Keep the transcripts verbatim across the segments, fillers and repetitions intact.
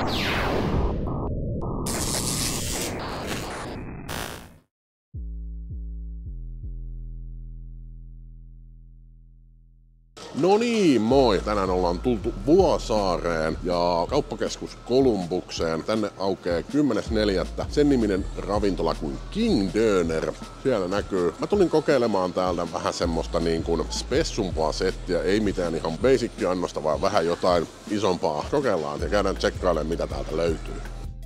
No niin, moi! Tänään ollaan tultu Vuosaareen ja kauppakeskus Kolumbukseen. Tänne aukeaa kymmenes neljättä sen niminen ravintola kuin King Döner. Siellä näkyy. Mä tulin kokeilemaan täältä vähän semmoista niin kuin spessumpaa settiä, ei mitään ihan basic-annosta, vaan vähän jotain isompaa. Kokeillaan ja käydään tsekkailemaan mitä täältä löytyy.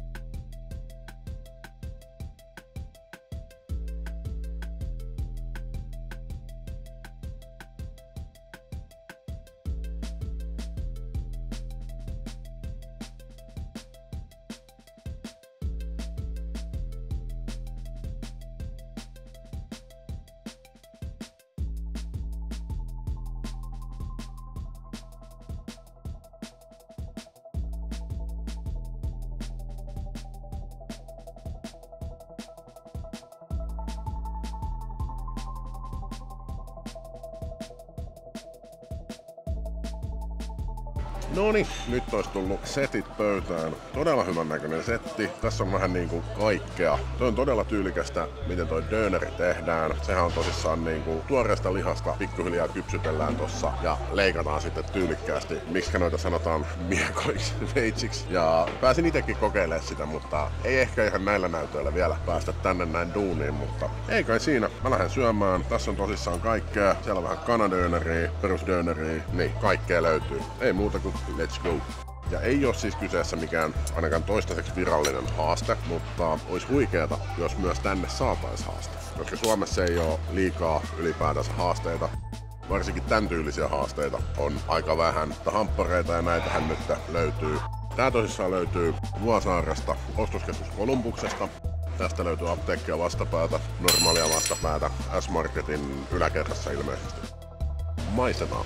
Noniin, nyt olisi tullut setit pöytään. Todella hyvän näköinen setti. Tässä on vähän niinku kaikkea. Toi on todella tyylikästä, miten toi döneri tehdään. Sehän on tosissaan niinku tuoreesta lihasta pikkuhiljaa kypsytellään tossa ja leikataan sitten tyylikkäästi. Miksikä noita sanotaan miekoiksi, veitsiksi. Ja pääsin itekin kokeilemaan sitä, mutta ei ehkä ihan näillä näytöillä vielä päästä tänne näin duuniin, mutta ei kai siinä. Mä lähden syömään. Tässä on tosissaan kaikkea. Siellä on vähän kanadöneriä, perusdöneriä, niin kaikkea löytyy. Ei muuta kuin let's go! Ja ei ole siis kyseessä mikään ainakaan toistaiseksi virallinen haaste, mutta olisi huikeeta, jos myös tänne saatais haaste. Koska Suomessa ei ole liikaa ylipäätänsä haasteita. Varsinkin tämän tyylisiä haasteita on aika vähän, mutta hamppareita ja näitähän nyt löytyy. Tää tosissaan löytyy Vuosaaresta, ostoskeskus Kolumbuksesta. Tästä löytyy apteekkia vastapäätä, normaalia vastapäätä, S-Marketin yläkerrassa ilmeisesti. Maistetaan!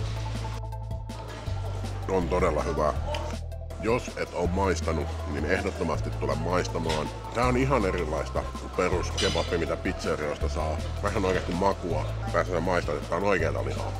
On todella hyvää. Jos et ole maistanut, niin ehdottomasti tule maistamaan. Tää on ihan erilaista kuin perus kebabbi, mitä pizzerioista saa. Vähän oikeasti makua. Tässä sä maistat, että tää on oikeeta lihaa.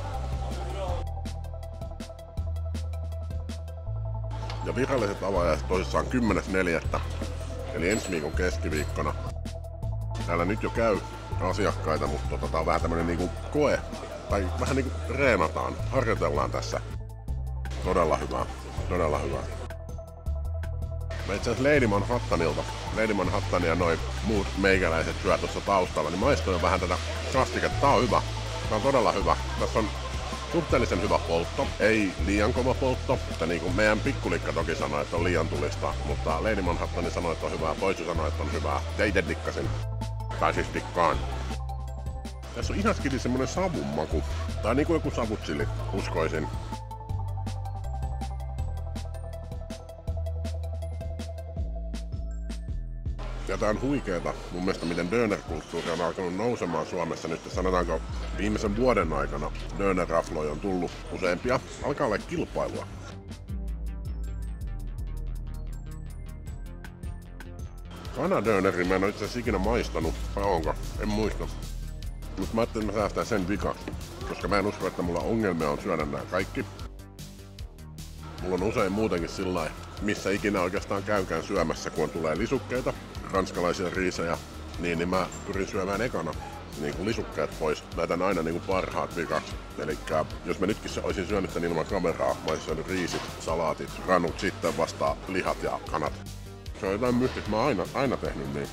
Ja viralliset avajaiset tosissaan kymmenes neljättä eli ensi viikon keskiviikkona. Täällä nyt jo käy asiakkaita, mutta tota, tää on vähän tämmönen niinku koe. Tai vähän niinku reenataan, harjoitellaan tässä. Todella hyvää, todella hyvää. Mä itse asiassa Lady Manhattanilta, Lady Manhattan ja noin muut meikäläiset syö tuossa taustalla, niin maistoin vähän tätä kastiketta. Tää on hyvä, tää on todella hyvä. Tässä on suhteellisen hyvä poltto, ei liian kova poltto. Että niin kuin meidän pikkulikka toki sanoi, että on liian tulista, mutta Lady Manhattan sanoi, että on hyvää, Poitsu sanoi, että on hyvää. Ja ite dikkasin, tai siis dikkaan. Tässä on ihaskili semmonen savun maku, tai niinku joku savutsili, uskoisin. Ja tää on huikeeta mun mielestä, miten döner-kulttuuri on alkanut nousemaan Suomessa nyt. Sanotaanko viimeisen vuoden aikana döner-rafloja on tullut useampia. Alkaa olla kilpailua. Kanadöneri mä en oo itse asiassa ikinä maistanut. Vai onko? En muista. Mut mä ajattelin, että mä säästän sen vikaksi. Koska mä en usko, että mulla ongelmia on syödä nää kaikki. Mulla on usein muutenkin sillai, missä ikinä oikeastaan käykään syömässä, kun tulee lisukkeita, ranskalaisia riisejä, niin, niin mä pyrin syömään ekana niin kuin lisukkeet pois. Näytän aina niin kuin parhaat vikaksi. Elikkä jos mä nytkin olisin syönyt tän ilman kameraa, mä olisin syönyt riisit, salaatit, ranut, sitten vasta lihat ja kanat. Se on jotain mystistä, mä oon aina, aina tehnyt niin.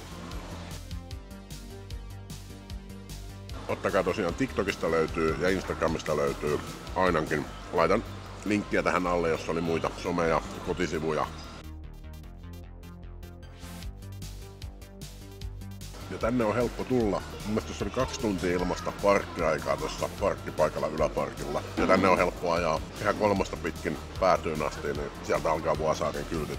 Ottakaa tosiaan TikTokista löytyy ja Instagramista löytyy ainakin. Laitan linkkiä tähän alle, jos oli muita someja, kotisivuja. Ja tänne on helppo tulla. Mun mielestä tässä oli kaksi tuntia ilmasta parkkiaikaa tuossa parkkipaikalla yläparkilla. Ja tänne on helppo ajaa ihan kolmosta pitkin päätyyn asti, niin sieltä alkaa Vuosaaren kyltit.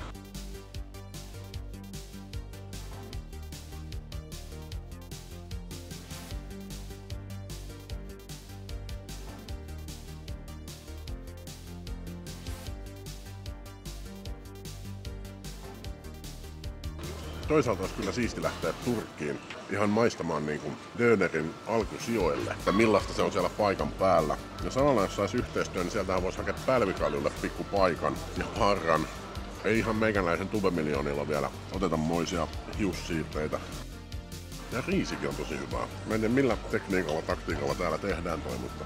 Toisaalta olisi kyllä siisti lähteä Turkkiin ihan maistamaan niin kuin dönerin alkusijoille, että millaista se on siellä paikan päällä. Ja samalla jos saisi yhteistyön, niin sieltähän voisi hakea Pälvikaljulle pikku paikan ja parran Ei ihan meikäläisen tubemiljoonilla vielä oteta moisia hiussiirteitä. Ja riisikin on tosi hyvää. Mä en tiedä millä tekniikalla, taktiikalla täällä tehdään toi, mutta...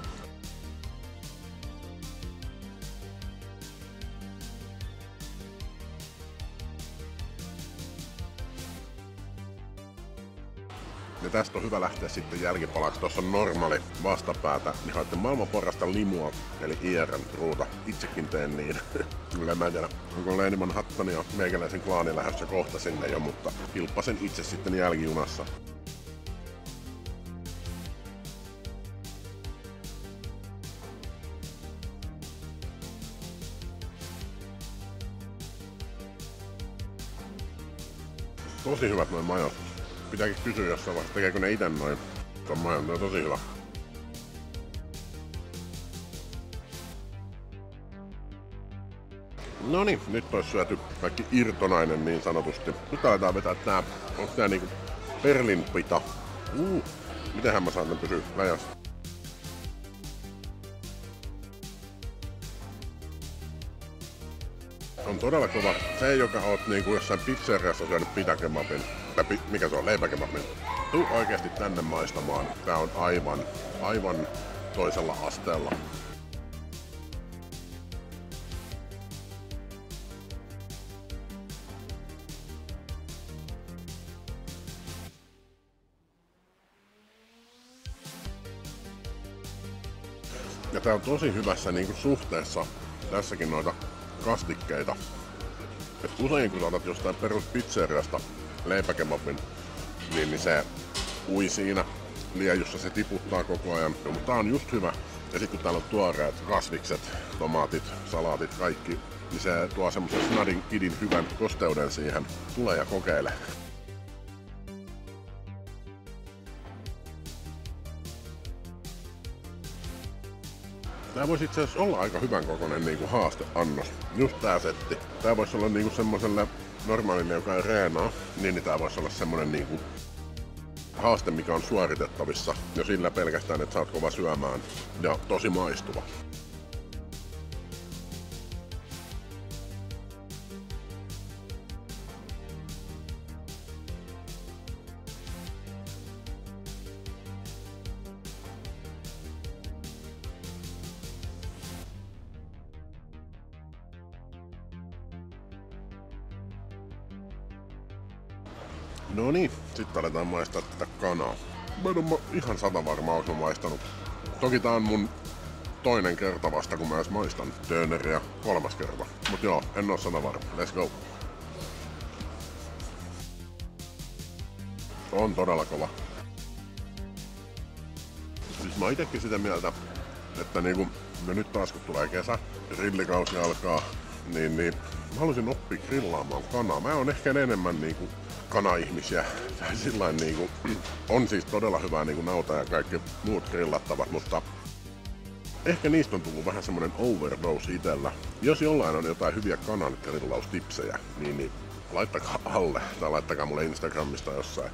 Ja tästä on hyvä lähteä sitten jälkipalaksi. Tuossa on normaali vastapäätä. Niin haette maailman parasta limua, eli I R N-ruuta. Itsekin teen niin. Kyllä mä en tiedä, onko Lady Manhattan ja meikäläisen klaani lähdössä kohta sinne jo, mutta kilppasen itse sitten jälkijunassa. Tosi hyvät noin majot. Pitääkin kysyä jossain vaiheessa, tekeekö ne ite noin ton majon, ne on tosi hyvä. Noniin, nyt olisi syöty kaikki irtonainen niin sanotusti. Nyt aletaan vetää tää, onko tää niinku perlinpita. Uh, mitenhän mä saan ne pysyä läjässä? On todella kova. Se, joka oot niinku jossain pizzeriassa syönyt pitakemapin, tai pi, mikä se on, leipäkemapin. Tuu oikeesti tänne maistamaan. Tää on aivan, aivan toisella asteella. Ja tää on tosi hyvässä niinku suhteessa tässäkin noita kastikkeita. Et usein kun sä otat jostain perus pizzeriasta leipäkemapin, niin, niin se ui siinä liejussa, se tiputtaa koko ajan. No, mutta tää on just hyvä. Ja sit kun täällä on tuoreet kasvikset, tomaatit, salaatit, kaikki, niin se tuo semmosen snadin kidin hyvän kosteuden siihen. Tule ja kokeile. Tää voisi itse asiassa olla aika hyvän kokoinen niinku haasteannos. Just tää setti. Tää voisi olla niinku semmoselle normaalille, joka ei reenaa, niin, niin tää voisi olla semmonen niinku haaste, mikä on suoritettavissa jo sillä pelkästään, että sä oot kova syömään ja tosi maistuva. No niin, sitten aletaan maistaa tätä kanaa. Mä en oo ihan sata varma, oon maistanut. Toki tää on mun toinen kerta vasta, kun mä edes maistan Döneriä, kolmas kerta. Mut joo, en oo sata varma. Let's go! On todella kova. Siis mä oon itekin sitä mieltä, että niinku, no nyt taas kun tulee kesä, grillikausi alkaa, niin, niin mä haluaisin oppia grillaamaan kanaa. Mä oon ehkä enemmän niinku kana-ihmisiä. Tai sillain niinku, on siis todella hyvää niinku nauta ja kaikki muut grillattavat, mutta ehkä niistä on tullut vähän semmonen overdose itellä. Jos jollain on jotain hyviä kanan grillaustipsejä, niin, niin laittakaa alle tai laittakaa mulle Instagramista jossain.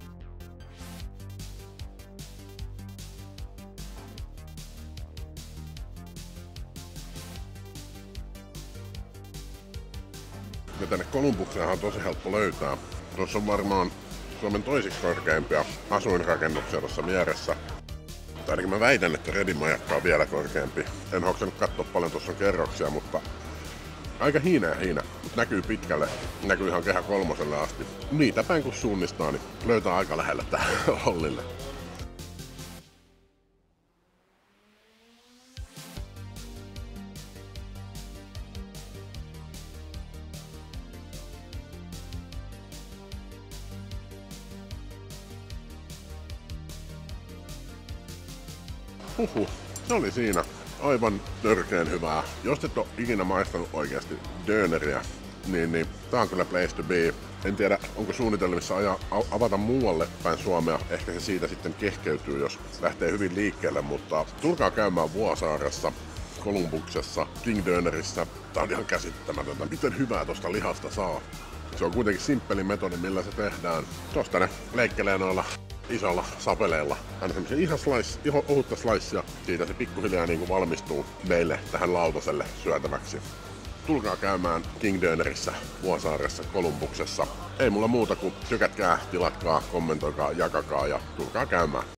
Ja tänne Kolumbukseenhan on tosi helppo löytää. Tuossa on varmaan Suomen toisiksi korkeimpia asuinrakennuksia tuossa vieressä. Tai ainakin mä väitän, että Redin majakka on vielä korkeampi. En hoksannut katsoa paljon, tuossa on kerroksia, mutta aika hiineä hiinä. Mut näkyy pitkälle, näkyy ihan Kehä kolmoselle asti. Niitä päin kun suunnistaa, niin löytää aika lähelle tähän hollille. Huhhuh, se oli siinä. Aivan törkeen hyvää. Jos et ole ikinä maistanut oikeasti Döneriä, niin, niin tää on kyllä place to be. En tiedä, onko suunnitelmissa aja, avata muualle päin Suomea. Ehkä se siitä sitten kehkeytyy, jos lähtee hyvin liikkeelle, mutta tulkaa käymään Vuosaaressa, Kolumbuksessa, King Dönerissä. Tää on ihan käsittämätöntä. Miten hyvää tosta lihasta saa. Se on kuitenkin simppeli metodi, millä se tehdään. Tosta ne leikkelee noilla isolla sapeleella. Aina semmosia ihan, slice, ihan ohutta slicea. Siitä se pikkuhiljaa niin kuin valmistuu meille tähän lautaselle syötäväksi. tulkaa käymään King Dönerissä, Vuosaaressa, Kolumbuksessa. Ei mulla muuta kuin tykätkää, tilatkaa, kommentoikaa, jakakaa ja tulkaa käymään.